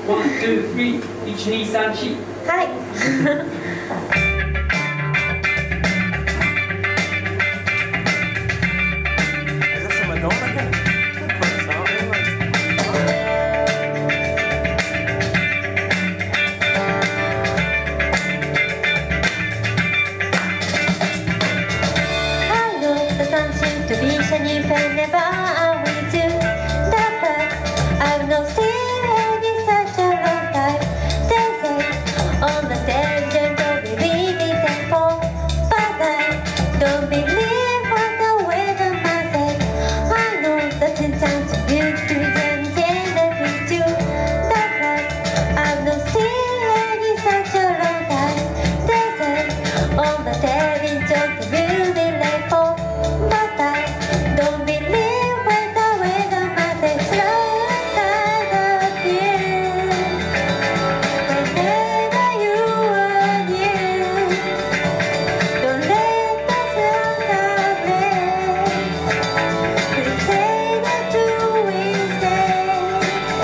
ワン、ツー、スリー、1、2、3、4。 はい。To be shining whenever I'm with you. That hurts. I've not seen any such a long time. They say on the television don't believe it and fall, but I don't believe what the weather man said. I know that it sounds good to be and with you. That hurts. I've not seen any such a long time. They say on the television don't believe it and fall. Don't believe when the weather man says slow and appear. Whenever you are near, don't let the sun rain. We say the truth instead.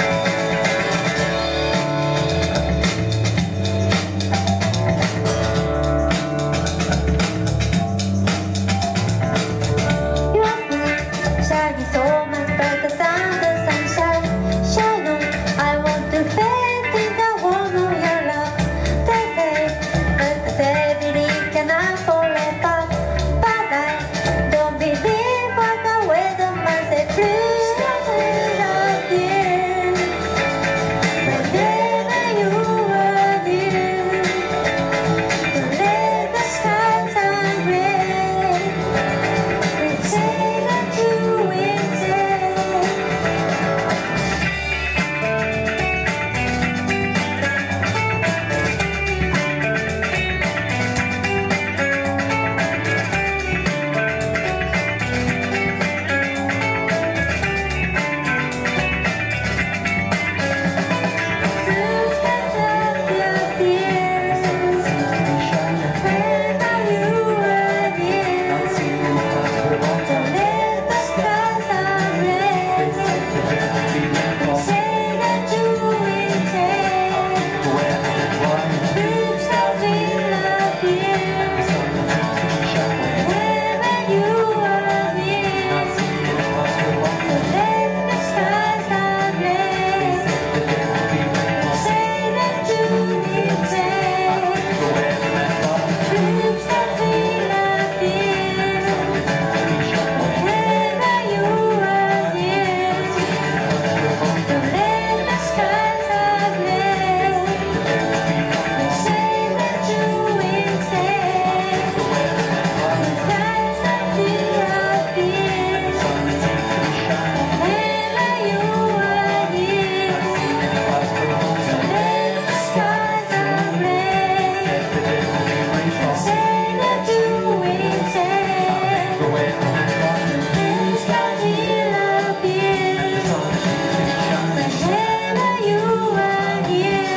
Shining so much brighter than the sunshine. Shine on, I want to face in the warmth of your love. They say that the devil cannot forever, but I don't believe what the weatherman said. Blue skies and appear. Whenever you are near, don't let the skies turn gray. We say that you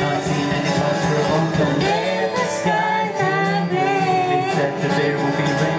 There will be rain.